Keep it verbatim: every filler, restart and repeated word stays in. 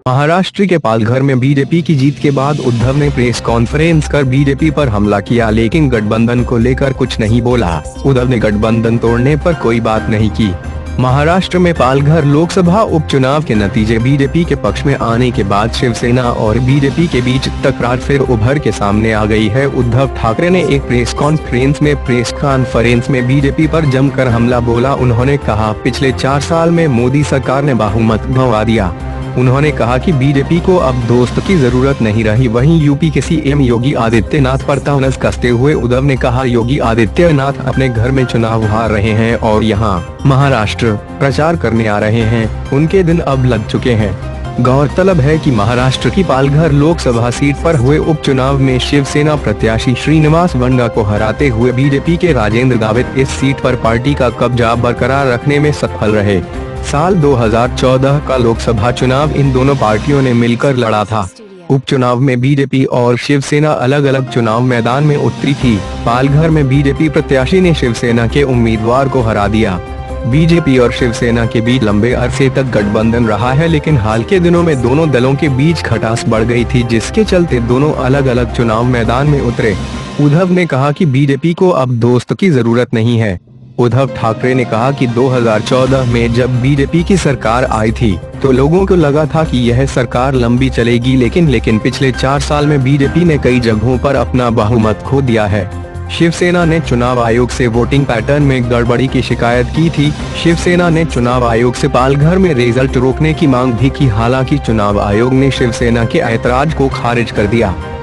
महाराष्ट्र के पालघर में बीजेपी की जीत के बाद उद्धव ने प्रेस कॉन्फ्रेंस कर बीजेपी पर हमला किया, लेकिन गठबंधन को लेकर कुछ नहीं बोला। उद्धव ने गठबंधन तोड़ने पर कोई बात नहीं की। महाराष्ट्र में पालघर लोकसभा उपचुनाव के नतीजे बीजेपी के पक्ष में आने के बाद शिवसेना और बीजेपी के बीच तकरार फिर उभर के सामने आ गई है। उद्धव ठाकरे ने एक प्रेस कॉन्फ्रेंस में प्रेस कॉन्फ्रेंस में बीजेपी पर जमकर हमला बोला। उन्होंने कहा, पिछले चार साल में मोदी सरकार ने बहुमत गंवा दिया। उन्होंने कहा कि बीजेपी को अब दोस्त की जरूरत नहीं रही। वहीं यूपी के सीएम योगी आदित्यनाथ पर तहस कसते हुए उद्धव ने कहा, योगी आदित्यनाथ अपने घर में चुनाव हार रहे हैं और यहां महाराष्ट्र प्रचार करने आ रहे हैं। उनके दिन अब लग चुके हैं। गौरतलब है कि महाराष्ट्र की पालघर लोकसभा सीट पर हुए उपचुनाव में शिवसेना प्रत्याशी श्रीनिवास वंगा को हराते हुए बीजेपी के राजेंद्र गावित इस सीट पर पार्टी का कब्जा बरकरार रखने में सफल रहे। साल दो हज़ार चौदह का लोकसभा चुनाव इन दोनों पार्टियों ने मिलकर लड़ा था। उपचुनाव में बीजेपी और शिवसेना अलग अलग चुनाव मैदान में उतरी थी। पालघर में बीजेपी प्रत्याशी ने शिवसेना के उम्मीदवार को हरा दिया। बीजेपी और शिवसेना के बीच लंबे अरसे तक गठबंधन रहा है, लेकिन हाल के दिनों में दोनों दलों के बीच खटास बढ़ गई थी, जिसके चलते दोनों अलग अलग चुनाव मैदान में उतरे। उद्धव ने कहा कि बीजेपी को अब दोस्त की जरूरत नहीं है। उद्धव ठाकरे ने कहा कि दो हज़ार चौदह में जब बीजेपी की सरकार आई थी तो लोगों को लगा था कि यह सरकार लंबी चलेगी, लेकिन लेकिन पिछले चार साल में बीजेपी ने कई जगहों पर अपना बहुमत खो दिया है। शिवसेना ने चुनाव आयोग से वोटिंग पैटर्न में गड़बड़ी की शिकायत की थी। शिवसेना ने चुनाव आयोग से पालघर में रिजल्ट रोकने की मांग भी की, हालांकि चुनाव आयोग ने शिवसेना के ऐतराज को खारिज कर दिया।